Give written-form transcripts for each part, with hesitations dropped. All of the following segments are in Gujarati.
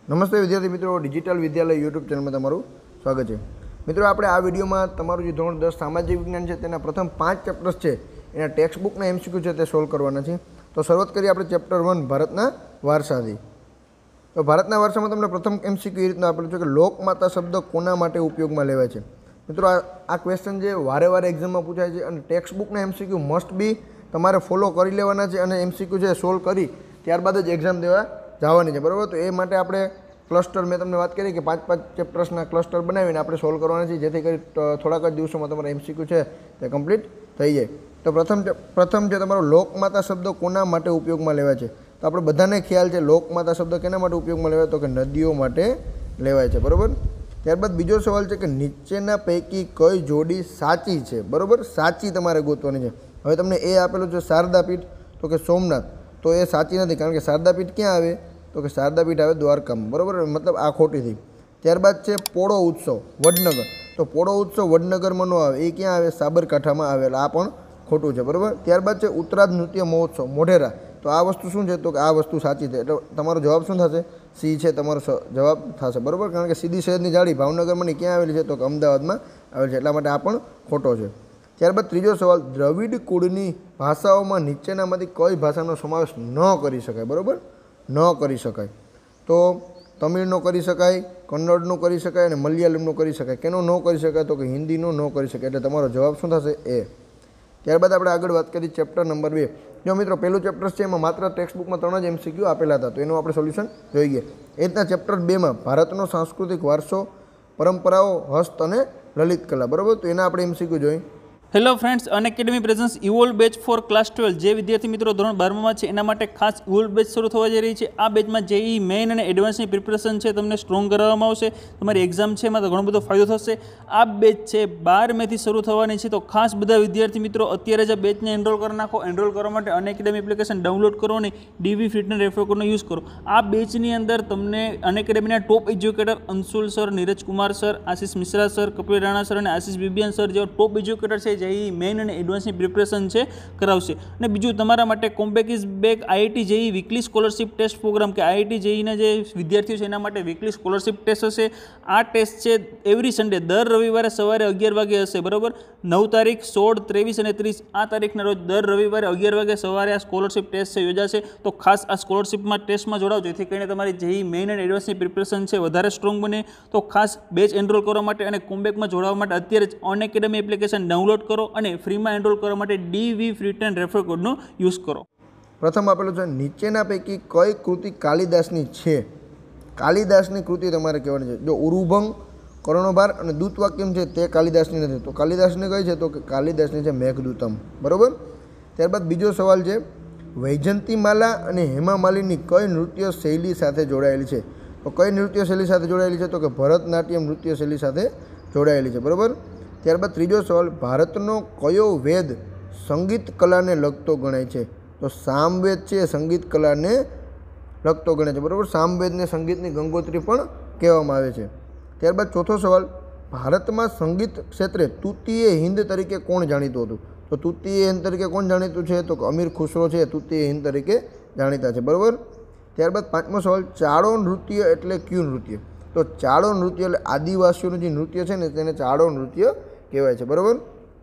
નમસ્તે વિદ્યાર્થી મિત્રો, ડિજિટલ વિદ્યાલય યુટ્યુબ ચેનલમાં તમારું સ્વાગત છે। મિત્રો આપણે આ વિડીયોમાં તમારું જે ધોરણ 10 સામાજિક વિજ્ઞાન છે તેના પ્રથમ 5 ચેપ્ટર્સ છે એના ટેક્સ્ટ બુકના એમસીક્યુ છે તે સોલ્વ કરવાના છે। તો શરૂઆત કરીએ આપણે ચેપ્ટર 1 ભારતના વારસાથી। તો ભારતના વારસામાં તમને પ્રથમ એમસીક્યુ એ રીતના આપેલું છે કે લોકમાતા શબ્દ કોના માટે ઉપયોગમાં લેવાય છે। મિત્રો આ ક્વેશ્ચન જે વારે વારે એક્ઝામમાં પૂછાય છે અને ટેક્સ્ટ બુકના એમસીક્યુ મસ્ટ બી તમારે ફોલો કરી લેવાના છે અને એમસીક્યુ છે સોલ્વ કરી ત્યારબાદ જ એક્ઝામ દેવા જવાની છે, બરાબર। તો એ માટે આપણે ક્લસ્ટર મેં તમને વાત કરી કે 5-5 ચેપ્ટર્સના ક્લસ્ટર બનાવીને આપણે સોલ્વ કરવાના છે, જેથી કરી થોડાક જ દિવસોમાં તમારા એમસીક્યુ છે તે કમ્પ્લીટ થઈ જાય। તો પ્રથમ છે તમારો લોકમાતા શબ્દ કોના માટે ઉપયોગમાં લેવાય છે। તો આપણે બધાને ખ્યાલ છે લોકમાતા શબ્દ કેના માટે ઉપયોગમાં લેવાય, તો કે નદીઓ માટે લેવાય છે, બરાબર। ત્યારબાદ બીજો સવાલ છે કે નીચેના પૈકી કઈ જોડી સાચી છે, બરાબર। સાચી તમારે ગોતવાની છે। હવે તમને એ આપેલું છે શારદાપીઠ તો કે સોમનાથ, તો એ સાચી નથી, કારણ કે શારદાપીઠ ક્યાં આવે, તો કે શારદાપીઠ આવે દ્વારકામાં, બરાબર, મતલબ આ ખોટી થઈ। ત્યારબાદ છે પોળો ઉત્સવ વડનગર, તો પોળો ઉત્સવ વડનગરમાં ન આવે, એ ક્યાં આવે, સાબરકાંઠામાં આવેલા, આ પણ ખોટું છે, બરાબર। ત્યારબાદ છે ઉત્તરાજ નૃત્ય મહોત્સવ મોઢેરા, તો આ વસ્તુ શું છે, તો કે આ વસ્તુ સાચી છે, એટલે તમારો જવાબ શું થશે, સી છે તમારો જવાબ થશે, બરાબર, કારણ કે સીધી સૈયદની જાળી ભાવનગરમાં ક્યાં આવેલી છે, તો કે અમદાવાદમાં આવેલી છે, એટલા માટે આ પણ ખોટો છે। ત્યારબાદ ત્રીજો સવાલ, દ્રવિડ કુળની ભાષાઓમાં નીચેનામાંથી કઈ ભાષાનો સમાવેશ ન કરી શકાય, બરાબર, ન કરી શકાય, તો તમિળનો કરી શકાય, કન્નડનો કરી શકાય અને મલયાલમનો કરી શકાય। કેનો ન કરી શકાય, તો કે હિન્દીનો ન કરી શકાય, એટલે તમારો જવાબ શું થશે, એ। ત્યારબાદ આપણે આગળ વાત કરીએ ચેપ્ટર નંબર 2। જો મિત્રો પહેલું ચેપ્ટર છે એમાં માત્ર ટેક્સ્ટ બુકમાં 3 જ એમસીક્યુ આપેલા હતા, તો એનું આપણે સોલ્યુશન જોઈ ગયા। એ રીતના ચેપ્ટર 2માં ભારતનો સાંસ્કૃતિક વારસો, પરંપરાઓ, હસ્ત અને લલિત કલા, બરાબર, તો એના આપણે એમસીક્યુ જોઈ। Hello friends, Unacademy presence evolve batch for class 12 જે વિદ્યાર્થી મિત્રો ધોરણ 12માં છે એના માટે ખાસ ઇવોલ્વ બેચ શરૂ થવા જઈ રહી છે। આ બેચમાં જેઈ મેઇન અને એડવાન્સની પ્રિપરેશન છે તમને સ્ટ્રોંગ કરાવવામાં આવશે, તમારી એક્ઝામ છે એમાં તો ઘણો બધો ફાયદો થશે। આ બેચ છે 12 મેથી શરૂ થવાની છે, તો ખાસ બધા વિદ્યાર્થી મિત્રો અત્યારે જ આ બેચને એનરોલ કરી નાખો। એનરોલ કરવા માટે અનએકેડમી એપ્લિકેશન ડાઉનલોડ કરો અને ડીવી ફિટનેસ રેફર કોડનો યુઝ કરો। આ બેચની અંદર તમને અનએકેડમીના top educator Anshul sir, Neeraj Kumar sir, Ashish Mishra sir, Kapil Rana sir અને આશિષ બિબિયન સર જેવા ટોપ એજ્યુકેટર છે જેઈ મેઇન અને એડવાન્સની પ્રિપરેશન છે કરાવશે। અને બીજું તમારા માટે comeback is back IIT JEE weekly scholarship test program કે આઈઆઈટી જેઈના જે વિદ્યાર્થીઓ છે એના માટે વીકલી સ્કોલરશિપ ટેસ્ટ હશે। આ ટેસ્ટ છે એવરી સન્ડે દર રવિવારે સવારે 11 વાગે હશે, બરાબર। 9 તારીખ, 16, 23 અને 30 આ તારીખના રોજ દર રવિવારે 11 વાગે સવારે આ સ્કોલરશિપ ટેસ્ટ છે યોજાશે। તો ખાસ આ સ્કોલરશિપમાં ટેસ્ટમાં જોડાઓ, જેથી કરીને તમારી જેઈ મેઇન અને એડવાન્સની પ્રિપરેશન છે વધારે સ્ટ્રોંગ બને। તો ખાસ બેચ એનરોલ કરવા માટે અને કોમ્બેકમાં જોડાવા માટે અત્યારે જ અનએકેડમી એપ્લિકેશન ડાઉનલોડ કરો અને ફ્રીમાં એનરોલ કરવા માટે ડીવી ફ્રીટન રેફર કોડનો યુઝ કરો। પ્રથમ આપેલું છે નીચેના પૈકી કઈ કૃતિ કાલિદાસની છે। કાલિદાસની કૃતિ તમારે કહેવાની છે। જો ઉરુભંગ, કર્ણોભાર અને દૂતવાક્યમ છે તે કાલિદાસની નથી, તો કાલિદાસની કઈ છે, તો કે કાલિદાસની છે મેઘદૂતમ, બરાબર। ત્યારબાદ બીજો સવાલ છે વૈજયંતીમાલા અને હેમામાલિની કઈ નૃત્ય શૈલી સાથે જોડાયેલી છે। તો કઈ નૃત્ય શૈલી સાથે જોડાયેલી છે, તો કે ભરતનાટ્યમ નૃત્ય શૈલી સાથે જોડાયેલી છે, બરાબર। ત્યારબાદ ત્રીજો સવાલ, ભારતનો કયો વેદ સંગીત કલાને લગતો ગણાય છે। તો સામવેદ છે એ સંગીત કલાને લગતો ગણાય છે, બરાબર। સામવેદને સંગીતની ગંગોત્રી પણ કહેવામાં આવે છે। ત્યારબાદ ચોથો સવાલ, ભારતમાં સંગીત ક્ષેત્રે તૃતીય હિંદ તરીકે કોણ જાણીતું હતું। તો તૃતીય હિંદ તરીકે કોણ જાણીતું છે, તો અમીર ખુસરો છે તૃતીય હિંદ તરીકે જાણીતા છે, બરાબર। ત્યારબાદ પાંચમો સવાલ, ચાળો નૃત્ય એટલે કયું નૃત્ય। તો ચાળો નૃત્ય એટલે આદિવાસીઓનું જે નૃત્ય છે ને તેને ચાળો નૃત્ય કહેવાય છે, બરાબર।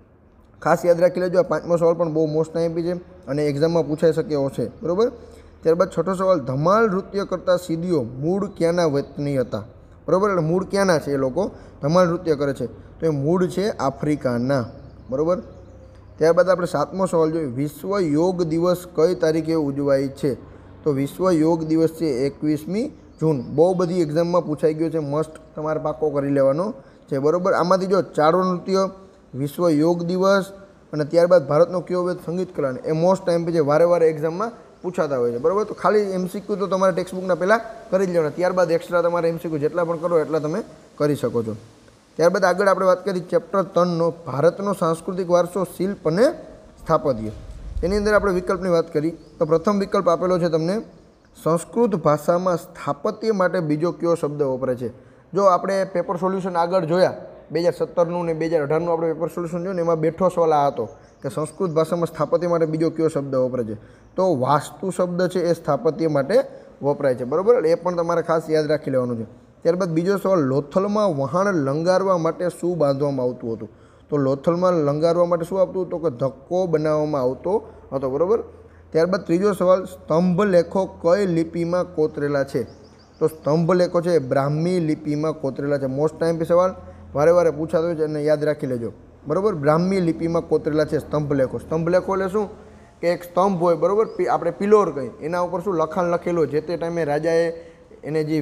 ખાસ યાદ રાખી લેજો, આ પાંચમો સવાલ પણ બહુ મોસ્ટ આઈએમપી છે અને એક્ઝામમાં પૂછાઈ શકે એવો છે, બરાબર। ત્યારબાદ છઠ્ઠો સવાલ, ધમાલ નૃત્ય કરતા સિદ્દીઓ મૂળ ક્યાંના વતની હતા, બરાબર, એટલે મૂળ ક્યાંના છે એ લોકો ધમાલ નૃત્ય કરે છે, તો એ મૂળ છે આફ્રિકાના, બરાબર। ત્યારબાદ આપણે સાતમો સવાલ જોઈએ, વિશ્વ યોગ દિવસ કઈ તારીખે ઉજવાય છે। તો વિશ્વ યોગ દિવસ છે 21મી જૂન, બહુ બધી એક્ઝામમાં પૂછાઈ ગયો છે, મસ્ટ તમારે પાકો કરી લેવાનો છે, બરાબર। આમાંથી જો ચાળો નૃત્ય, વિશ્વ યોગ દિવસ અને ત્યારબાદ ભારતનો કયો વેદ સંગીત કલાને, એ મોસ્ટ ટાઈમ જે વારે વારે એક્ઝામમાં પૂછાતા હોય છે, બરાબર। તો ખાલી એમસીક્યુ તો તમારે ટેક્સ્ટ બુકના પહેલાં કરી જ લેવાના, ત્યારબાદ એક્સ્ટ્રા તમારે એમસીક્યુ જેટલા પણ કરો એટલા તમે કરી શકો છો। ત્યારબાદ આગળ આપણે વાત કરી ચેપ્ટર 3નો ભારતનો સાંસ્કૃતિક વારસો, શિલ્પ અને સ્થાપત્ય। એની અંદર આપણે વિકલ્પની વાત કરી, તો પ્રથમ વિકલ્પ આપેલો છે તમને, સંસ્કૃત ભાષામાં સ્થાપત્ય માટે બીજો કયો શબ્દ વપરાય છે। જો આપણે પેપર સોલ્યુશન આગળ જોયા 2017નું ને 2018નું આપણે પેપર સોલ્યુશન જોયું ને એમાં બેઠો સવાલ આ હતો કે સંસ્કૃત ભાષામાં સ્થાપત્ય માટે બીજો કયો શબ્દ વપરાય છે, તો વાસ્તુ શબ્દ છે એ સ્થાપત્ય માટે વપરાય છે, બરાબર. એ પણ તમારે ખાસ યાદ રાખી લેવાનું છે. ત્યારબાદ બીજો સવાલ, લોથલમાં વહાણ લંગારવા માટે શું બાંધવામાં આવતું હતું? તો લોથલમાં લંગારવા માટે શું આપતું? તો કે ધક્કો બનાવવામાં આવતો હતો, બરાબર. ત્યારબાદ ત્રીજો સવાલ, સ્તંભ લેખો કઈ લિપિમાં કોતરેલા છે? તો સ્તંભ લેખો છે એ બ્રાહ્મી લિપિમાં કોતરેલા છે. મોસ્ટ ટાઈમ પી સવાલ વારે વારે પૂછાતો હોય છે અને યાદ રાખી લેજો, બરાબર. બ્રાહ્મી લિપિમાં કોતરેલા છે સ્તંભ લેખો. સ્તંભ લેખો એટલે શું? કે એક સ્તંભ હોય, બરાબર, આપણે પિલોર કહીએ, એના ઉપર શું લખાણ લખેલું હોય, જે તે ટાઈમે રાજાએ એને જે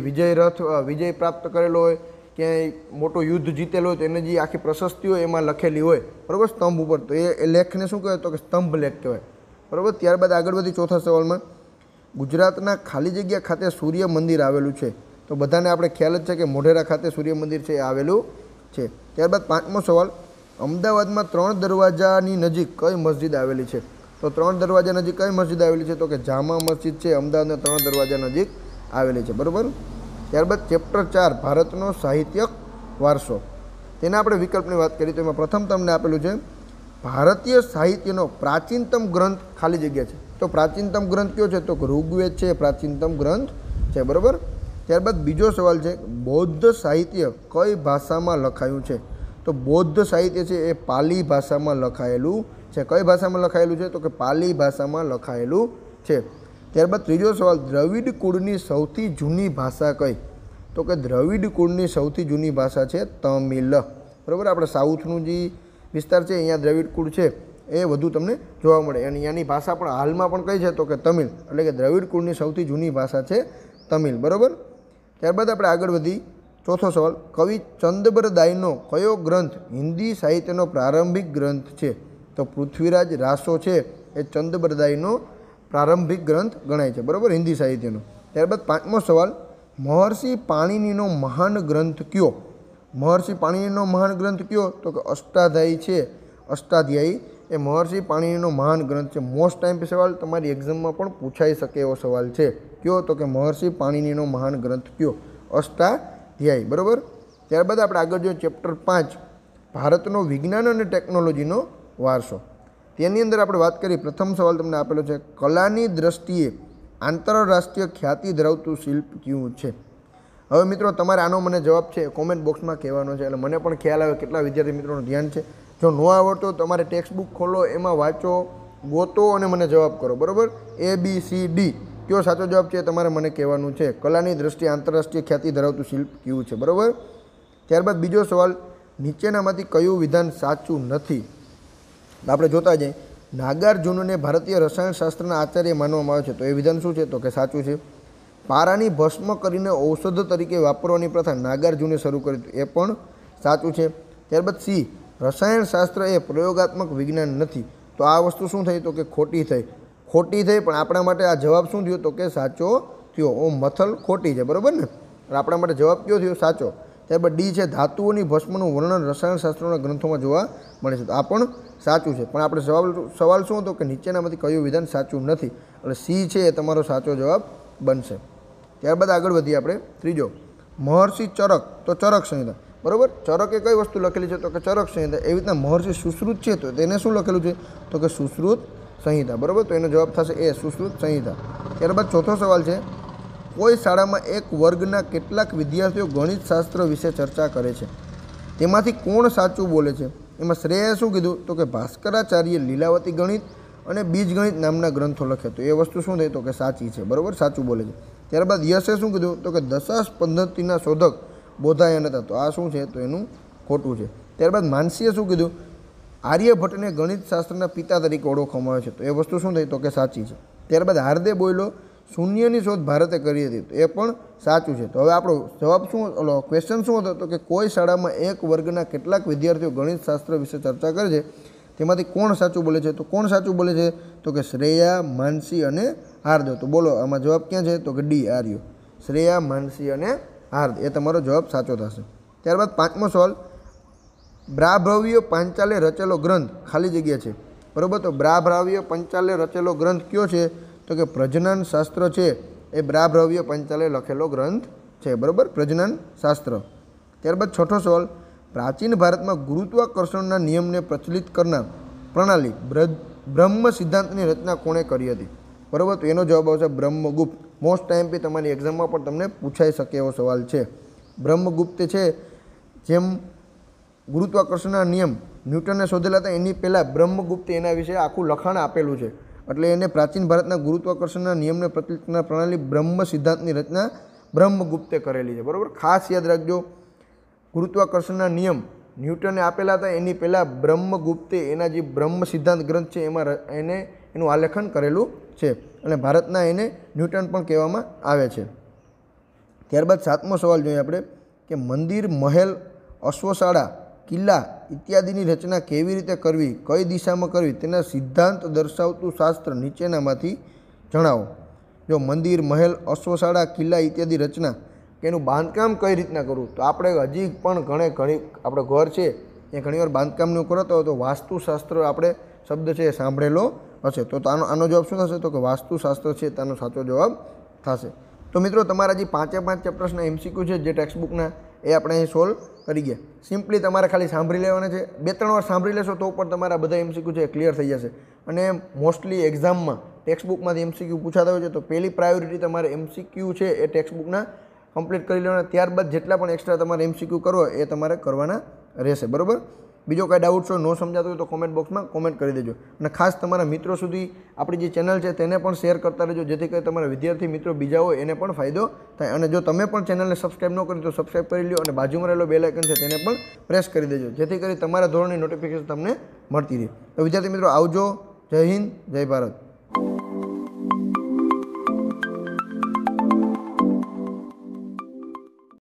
વિજય પ્રાપ્ત કરેલો હોય, ક્યાંય મોટું યુદ્ધ જીતેલો હોય તો એને જે આખી પ્રશસ્તિ હોય એમાં લખેલી હોય, બરાબર, સ્તંભ ઉપર. તો એ લેખને શું કહેવાય? તો કે સ્તંભ લેખ કહેવાય, બરાબર. ત્યારબાદ આગળ વધી ચોથા સવાલમાં, ગુજરાતના ખાલી જગ્યા ખાતે સૂર્ય મંદિર આવેલું છે. તો બધાને આપણે ખ્યાલ જ છે કે મોઢેરા ખાતે સૂર્ય મંદિર છે એ આવેલું છે. ત્યારબાદ પાંચમો સવાલ, અમદાવાદમાં 3 દરવાજાની નજીક કઈ મસ્જિદ આવેલી છે? તો 3 દરવાજા નજીક કઈ મસ્જિદ આવેલી છે? તો કે જામા મસ્જિદ છે અમદાવાદના 3 દરવાજા નજીક આવેલી છે, બરાબર. ત્યારબાદ ચેપ્ટર 4, ભારતનો સાહિત્યક વારસો. તેના આપણે વિકલ્પની વાત કરીએ તો એમાં પ્રથમ તમને આપેલું છે ભારતીય સાહિત્યનો પ્રાચીનતમ ગ્રંથ ખાલી જગ્યા છે. તો પ્રાચીનતમ ગ્રંથ કયો છે? તો ઋગ્વેદ છે પ્રાચીનતમ ગ્રંથ છે, બરાબર. ત્યારબાદ બીજો સવાલ છે, બૌદ્ધ સાહિત્ય કઈ ભાષામાં લખાયું છે? તો બૌદ્ધ સાહિત્ય છે એ પાલી ભાષામાં લખાયેલું છે. કઈ ભાષામાં લખાયેલું છે? તો કે પાલી ભાષામાં લખાયેલું છે. ત્યારબાદ ત્રીજો સવાલ, દ્રવિડ કુળની સૌથી જૂની ભાષા કઈ? તો કે દ્રવિડ કુળની સૌથી જૂની ભાષા છે તમિલ, બરાબર. આપણે સાઉથનું જે વિસ્તાર છે અહીંયા દ્રવિડ કુળ છે એ વધુ તમને જોવા મળે અને અહીંયાની ભાષા પણ હાલમાં પણ કઈ છે? તો કે તમિલ, એટલે કે દ્રવિડ કુળની સૌથી જૂની ભાષા છે તમિલ, બરાબર. ત્યારબાદ આપણે આગળ વધી ચોથો સવાલ, કવિ ચંદબરદાઈનો કયો ગ્રંથ હિન્દી સાહિત્યનો પ્રારંભિક ગ્રંથ છે? તો પૃથ્વીરાજ રાસો છે એ ચંદબરદાઈનો પ્રારંભિક ગ્રંથ ગણાય છે, બરાબર, હિન્દી સાહિત્યનો. ત્યારબાદ પાંચમો સવાલ, મહર્ષિ પાણિનીનો મહાન ગ્રંથ કયો? મહર્ષિ પાણિનીનો મહાન ગ્રંથ કયો? તો કે અષ્ટાધ્યાયી છે. અષ્ટાધ્યાયી એ મહર્ષિ પાણિનીનો મહાન ગ્રંથ છે. મોસ્ટ ટાઈમ સવાલ તમારી એક્ઝામમાં પણ પૂછાઈ શકે એવો સવાલ છે. કયો? તો કે મહર્ષિ પાણિનીનો મહાન ગ્રંથ કયો? અષ્ટાધ્યાયી, બરાબર. ત્યારબાદ આપણે આગળ જોઈએ ચેપ્ટર 5, ભારતનો વિજ્ઞાન અને ટેકનોલોજીનો વારસો. તેની અંદર આપણે વાત કરીએ, પ્રથમ સવાલ તમને આપેલો છે, કલાની દ્રષ્ટિએ આંતરરાષ્ટ્રીય ખ્યાતિ ધરાવતું શિલ્પ કયું છે? હવે મિત્રો તમારે આનો મને જવાબ છે કોમેન્ટ બોક્સમાં કહેવાનો છે, એટલે મને પણ ખ્યાલ આવે કેટલા વિદ્યાર્થી મિત્રોનું ધ્યાન છે. જો ન આવડતો તમારે ટેક્સ્ટ બુક ખોલો, એમાં વાંચો, ગોતો અને મને જવાબ કરો, બરાબર. ABCD કયો સાચો જવાબ છે તમારે મને કહેવાનું છે. કલાની દ્રષ્ટિએ આંતરરાષ્ટ્રીય ખ્યાતિ ધરાવતું શિલ્પ કયું છે, બરાબર. ત્યારબાદ બીજો સવાલ, નીચેનામાંથી કયું વિધાન સાચું નથી? આપણે જોતા જઈએ, નાગાર્જુનને ભારતીય રસાયણશાસ્ત્રના આચાર્ય માનવામાં આવે છે. તો એ વિધાન શું છે? તો કે સાચું છે. પારાની ભસ્મ કરીને ઔષધ તરીકે વાપરવાની પ્રથા નાગાર્જુને શરૂ કરી, એ પણ સાચું છે. ત્યારબાદ C, રસાયણશાસ્ત્ર એ પ્રયોગાત્મક વિજ્ઞાન નથી. તો આ વસ્તુ શું થઈ? તો કે ખોટી થઈ. પણ આપણા માટે આ જવાબ શું થયો? તો કે સાચો થયો. ઓ મથલ ખોટી છે, બરાબર ને. આપણા માટે જવાબ કયો થયો? સાચો. ત્યારબાદ D છે, ધાતુઓની ભસ્મનું વર્ણન રસાયણશાસ્ત્રના ગ્રંથોમાં જોવા મળે છે. તો આ પણ સાચું છે. પણ આપણે સવાલ શું હતો? કે નીચેનામાંથી કયું વિધાન સાચું નથી? એટલે C છે એ તમારો સાચો જવાબ બનશે. ત્યારબાદ આગળ વધીએ આપણે ત્રીજો, મહર્ષિ ચરક. તો ચરક સંહિતા, બરાબર. ચરક એ કઈ વસ્તુ લખેલી છે? તો કે ચરક સંહિતા. એવી રીતના મહર્ષિ સુશ્રુત છે તો તેને શું લખેલું છે? તો કે સુશ્રુત સંહિતા, બરાબર. તો એનો જવાબ થશે એ, સુશ્રુત સંહિતા. ત્યારબાદ ચોથો સવાલ છે, કોઈ શાળામાં એક વર્ગના કેટલાક વિદ્યાર્થીઓ ગણિત શાસ્ત્ર વિશે ચર્ચા કરે છે, તેમાંથી કોણ સાચું બોલે છે? એમાં શ્રેયાએ શું કીધું? તો કે ભાસ્કરાચાર્ય લીલાવતી ગણિત અને બીજગણિત નામના ગ્રંથો લખ્યા. તો એ વસ્તુ શું થઈ? તો કે સાચી છે, બરાબર, સાચું બોલે છે. ત્યારબાદ યશે શું કીધું? તો કે દશાંશ પદ્ધતિના શોધક બોધાયન હતા. તો આ શું છે? તો એનું ખોટું છે. ત્યારબાદ માનસીએ શું કીધું? આર્યભટ્ટને ગણિત શાસ્ત્રના પિતા તરીકે ઓળખવામાં આવે છે. તો એ વસ્તુ શું થઈ? તો કે સાચી છે. ત્યારબાદ હાર્દે બોયલો શૂન્યની શોધ ભારતે કરી હતી. તો એ પણ સાચું છે. તો હવે આપણો જવાબ શું, ક્વેશ્ચન શું હતો? તો કે કોઈ શાળામાં એક વર્ગના કેટલાક વિદ્યાર્થીઓ ગણિત શાસ્ત્ર વિશે ચર્ચા કરે છે, તેમાંથી કોણ સાચું બોલે છે? તો કોણ સાચું બોલે છે? તો કે શ્રેયા, માનસી અને હાર્દ. તો બોલો આમાં જવાબ ક્યાં છે? તો કે D, આર્યો. શ્રેયા, માનસી અને હાર્દ એ તમારો જવાબ સાચો થશે. ત્યારબાદ પાંચમો સવાલ, બ્રાભ્રવ્ય પાંચાલે રચેલો ગ્રંથ ખાલી જગ્યા છે, બરાબર. તો બ્રાભ્રવ્ય પંચાલે રચેલો ગ્રંથ કયો છે? તો કે પ્રજનન શાસ્ત્ર છે એ બ્રાભ્રવ્ય પંચાલે લખેલો ગ્રંથ છે, બરાબર, પ્રજનન શાસ્ત્ર. ત્યારબાદ છઠ્ઠો સવાલ, પ્રાચીન ભારતમાં ગુરુત્વાકર્ષણના નિયમને પ્રચલિત કરનાર પ્રણાલી બ્રહ્મ સિદ્ધાંતની રચના કોણે કરી હતી? બરાબર. તો એનો જવાબ આવશે બ્રહ્મગુપ્ત. મોસ્ટ ટાઈમ બી તમારી એક્ઝામમાં પણ તમને પૂછાઈ શકે એવો સવાલ છે. બ્રહ્મગુપ્ત છે જેમ ગુરુત્વાકર્ષણના નિયમ ન્યૂટને શોધેલા હતા એની પહેલાં બ્રહ્મગુપ્તે એના વિશે આખું લખાણ આપેલું છે. એટલે એને પ્રાચીન ભારતના ગુરુત્વાકર્ષણના નિયમને પ્રચલિત કરનાર પ્રણાલી બ્રહ્મ સિદ્ધાંતની રચના બ્રહ્મગુપ્તે કરેલી છે. બરાબર. ખાસ યાદ રાખજો, ગુરુત્વાકર્ષણના નિયમ ન્યૂટને આપેલા હતા એની પહેલાં બ્રહ્મગુપ્તે એના જે બ્રહ્મ સિદ્ધાંત ગ્રંથ છે એમાં એનું આલેખન કરેલું છે અને ભારતના એને ન્યૂટન પણ કહેવામાં આવે છે. ત્યારબાદ 7મો સવાલ જોઈએ આપણે કે મંદિર, મહેલ, અશ્વશાળા, કિલ્લા ઇત્યાદિની રચના કેવી રીતે કરવી, કઈ દિશામાં કરવી તેના સિદ્ધાંત દર્શાવતું શાસ્ત્ર નીચેનામાંથી જણાવો. જો મંદિર, મહેલ, અશ્વશાળા, કિલ્લા ઇત્યાદિ રચના કે એનું બાંધકામ કઈ રીતના કરવું, તો આપણે હજી પણ ઘણી આપણો ઘર છે એ ઘણીવાર બાંધકામનું કરતો હોય તો વાસ્તુશાસ્ત્ર આપણે શબ્દ છે એ સાંભળેલો હશે. તો આનો જવાબ શું થશે? તો કે વાસ્તુશાસ્ત્ર છે તેનો સાચો જવાબ થશે. તો મિત્રો તમારા જે 5 ચેપ્ટર્સના MCQ છે જે ટેક્સ્ટબુકના એ આપણે અહીં સોલ્વ કરી ગયા. સિમ્પલી તમારે ખાલી સાંભળી લેવાના છે. 2-3 વાર સાંભળી લેશો તો પણ તમારા બધા MCQ છે એ ક્લિયર થઈ જશે. અને મોસ્ટલી એક્ઝામમાં ટેક્સ્ટબુકમાંથી MCQ પૂછાતા હોય છે તો પહેલી પ્રાયોરિટી તમારે MCQ છે એ ટેક્સ્ટબુકના કમ્પ્લીટ કરી લેવાના. ત્યારબાદ જેટલા પણ એક્સ્ટ્રા તમારે MCQ કરો એ તમારે કરવાના રહેશે. બરાબર. બીજો કાંઈ ડાઉટ્સ હોય, ન સમજાતો હોય તો કોમેન્ટ બોક્સમાં કોમેન્ટ કરી દેજો. અને ખાસ તમારા મિત્રો સુધી આપણી જે ચેનલ છે તેને પણ શેર કરતા રહેજો જેથી કરી તમારા વિદ્યાર્થી મિત્રો બીજા હોય એને પણ ફાયદો થાય. અને જો તમે પણ ચેનલને સબસ્ક્રાઈબ ન કરી તો સબસ્ક્રાઈબ કરી લો અને બાજુમાં રહેલો બેલ આઇકન છે તેને પણ પ્રેસ કરી દેજો જેથી કરી તમારા ધોરણની નોટિફિકેશન તમને મળતી રહે. તો વિદ્યાર્થી મિત્રો આવજો. જય હિન્દ, જય ભારત.